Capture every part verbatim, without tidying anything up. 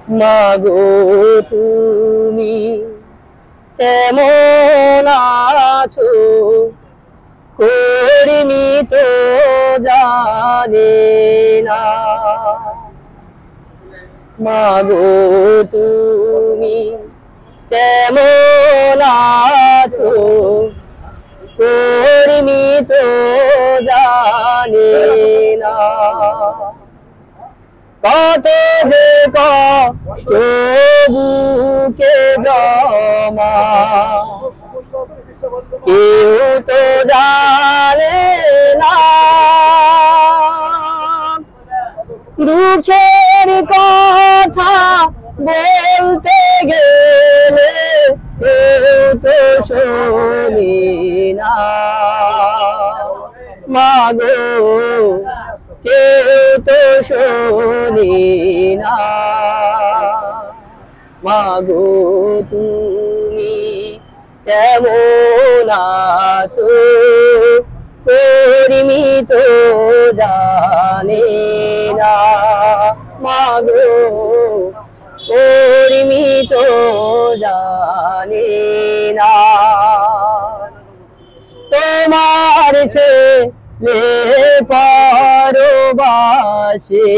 মাগো তুমি কেমন আছো কর্মী তো জানে না। মাগো তুমি কেমন আছো কর্মী তো জানে না। কত যে কষ্ট বুকে জমা কেউ তো জানে না। দুঃখের কথা বলতে গেলে কেউ তো শোনে না। মাগো কেউ তো শোনে না। মাগো তুমি কেমন আছো কর্মী তো জানে না। মাগো কর্মী তো জানে না। তোমার ছেলে পরবাসে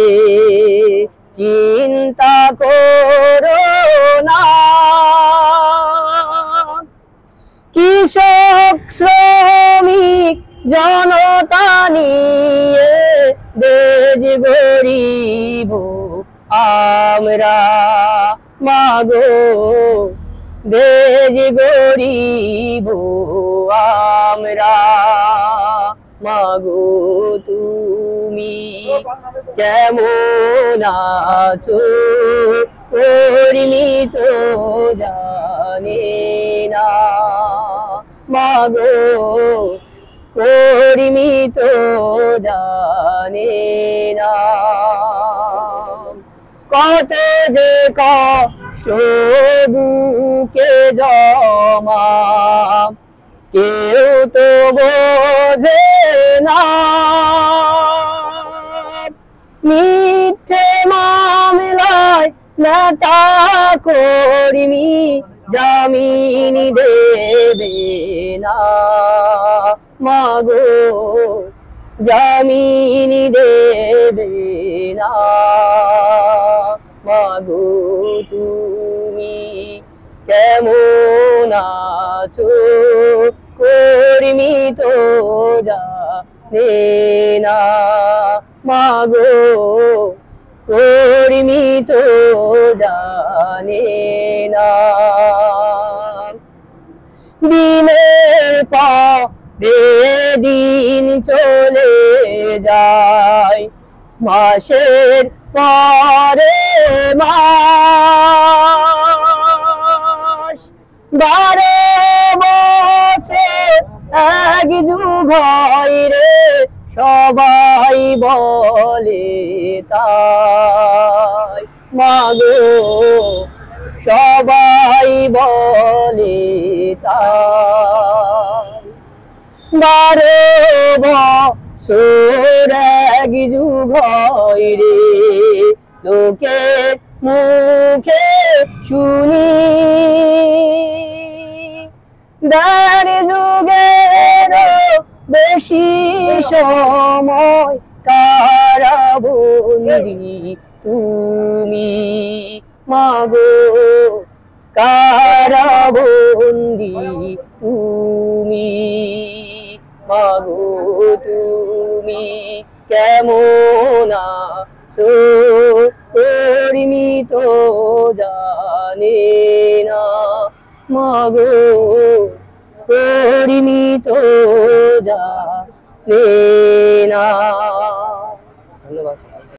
চিন্তা করো না। কৃষক শ্রমিক জনতা নিয়ে দেশ গরিব আমরা। মাগো দেশ গরিব আমরা। মাগো তুমি কেমন আছো কর্মী তো জানে না। মাগো কর্মী তো জানে না। কত যে কষ্ট বুকে জমা কেউ তো বোঝে না। মিথ্যে মামলায় নেতা কর্মী জামিন দেবে না। মাগো জামিন দেবে না। মাগো তুমি কেমন আছো কর্মী তো জানে না। মাগো কর্মী তো জানে না। দিনের পরে দিন চলে যায় মাসের পরে মাস। বারো বছর এক যুগ হয় রে সবাই বলে তাই। মাগো সবাই বলে তাই। বারো বছর এক যুগ হয় রে লোকের মুখে শুনি। দেড় যুগেরও বেশি সময় কারাবন্দি তুমি। মাগো কারাবন্দি তুমি। মাগো তুমি কেমন আছো কর্মী তো জানে না। মাগো কর্মী তো জানে না।